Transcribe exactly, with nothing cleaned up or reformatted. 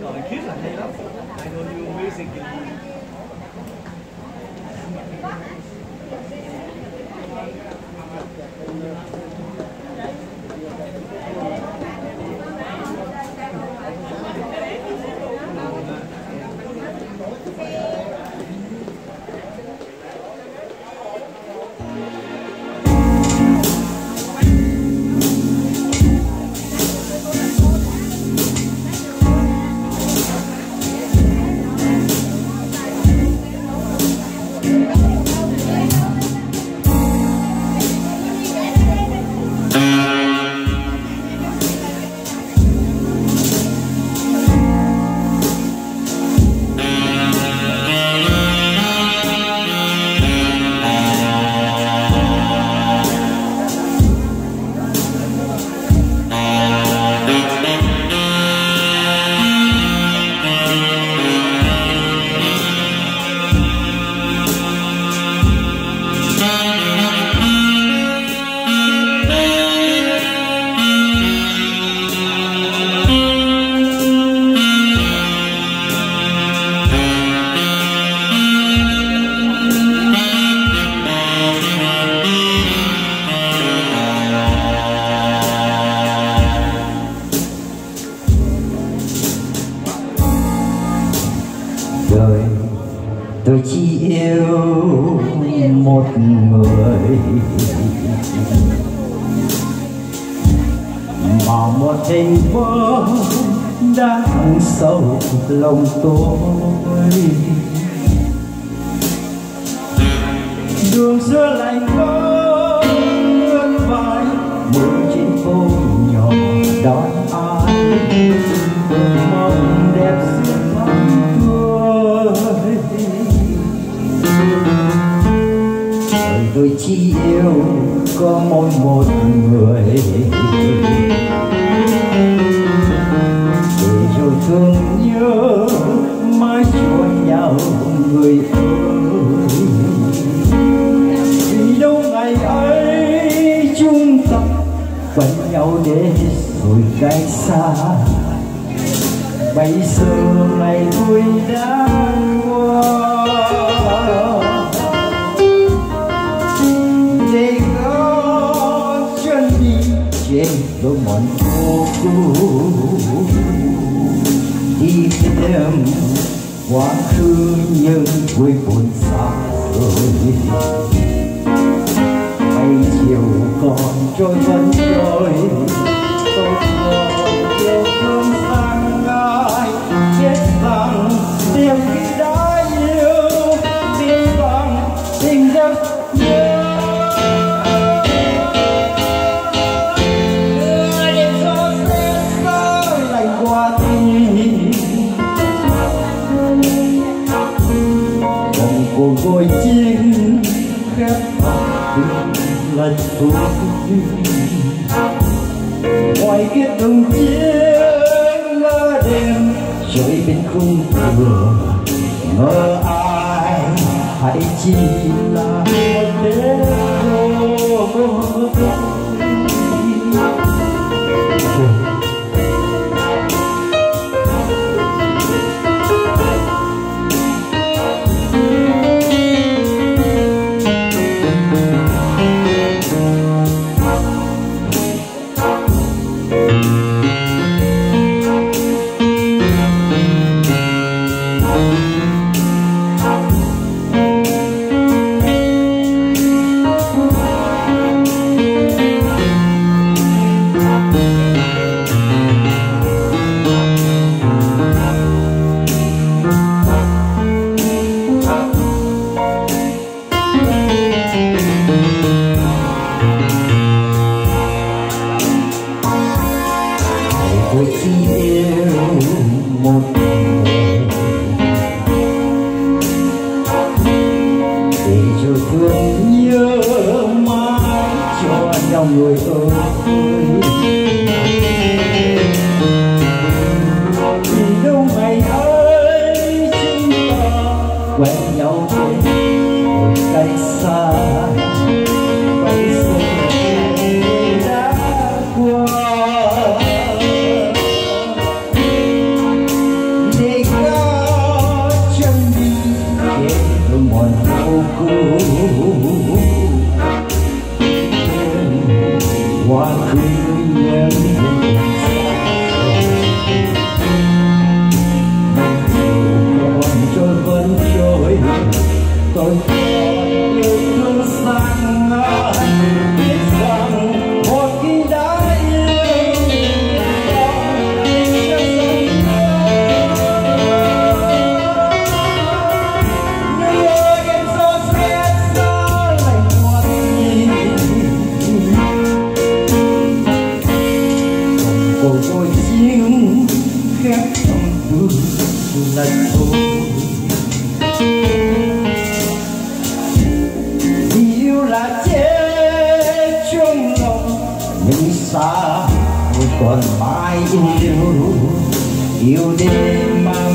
Lời Kiss là hay lắm. I know you music. Đời tôi chỉ yêu một người, mà một tình mơ đã hằn sâu lòng tôi. Đường xưa lạnh có nước vai, mỗi trên phố nhỏ đón ai mong đẹp xưa vắng tôi. Tôi chỉ yêu có mỗi một người, để rồi thương nhớ mãi cho nhau người ơi. Vì đâu ngày ấy chúng ta quen nhau để rồi cách xa, bây giờ ngày vui đã qua. Để có chân đi trên đôi mòn phố cũ, đi tìm quá khứ nhưng vui buồn xa rồi. Mấy chiều còn trôi vẫn trôi, tôi còn yêu thương sang ai, biết rằng điều khi đã yêu, biết rằng tình rất nhớ. Cuộc vui chiến khép lần cuối, ngoài kia từng chiếc lá đêm trôi bên khung cửa, ngờ ai hãy chỉ là một đêm thôi. Tôi chỉ yêu một người, để rồi thương nhớ mãi cho nhau người ơi. Vì đâu ngày ấy chúng ta quen nhau bên một cách xa, bây giờ đã qua. thương lần thôi. Yêu là chết trong lòng nhưng xa còn mãi yêu yêu đêm mà